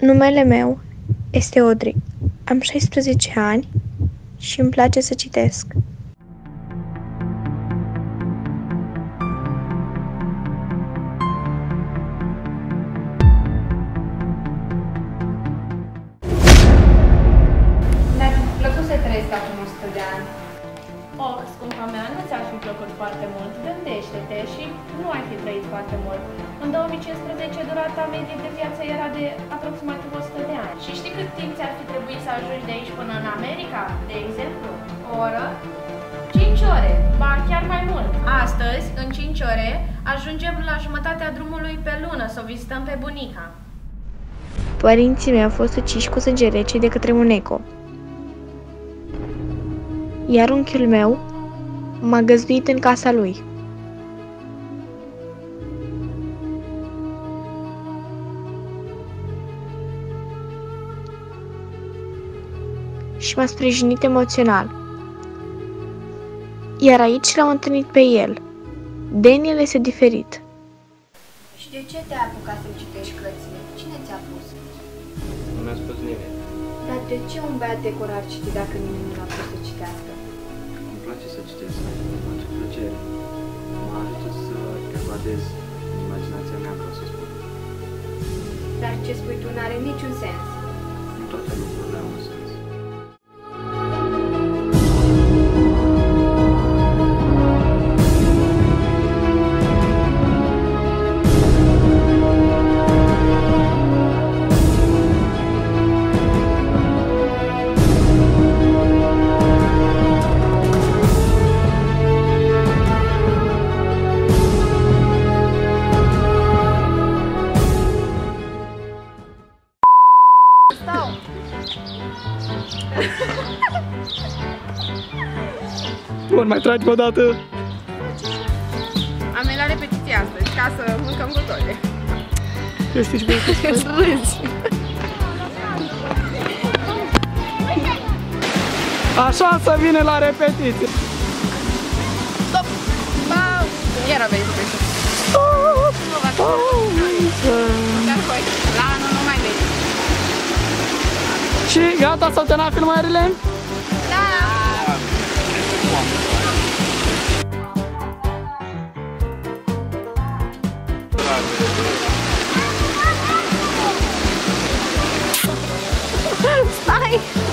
Numele meu este Audrey. Am 16 ani și îmi place să citesc. Mi-ar fi plăcut să trăiesc acum 100 de ani. Oh, scumpa mea, nu ți-ar fi plăcut foarte mult. Gândește-te și nu ai fi trăit foarte mult. În 2015, durata medie de viață era de aproximativ 100 de ani. Și știi cât timp ți-ar fi trebuit să ajungi de aici până în America, de exemplu? O oră? 5 ore, ba chiar mai mult. Astăzi, în 5 ore, ajungem la jumătatea drumului pe lună să o vizităm pe bunica. Părinții mei au fost uciși cu sânge rece de către un eco. Iar unchiul meu m-a găzduit în casa lui. Și m-a sprijinit emoțional. Iar aici l-am întâlnit pe el. Daniel este diferit. Și de ce te-ai apucat să citești cărțile? Cine ți-a pus? Nu mi-a spus nimeni. Dar de ce un băiat de cur ar citi dacă nimeni nu l-a pus să citească? Îmi place să citesc, îmi face plăcere. Mă ajută să evadez imaginația mea, vreau să spun. Dar ce spui tu n-are niciun sens. Nu toate lucrurile au un sens. Bun, mai tragi o dată. Am venit la repetiție astăzi, ca să mâncăm cu toate. Eu știi ce vreau să spun? Râzi. Așa să vine la repetiție. Stop! Bau! Iar aveai să pleci. Dar voi, la anul nu mai vezi. Și gata, s-au terminat filmările? Da! Stai!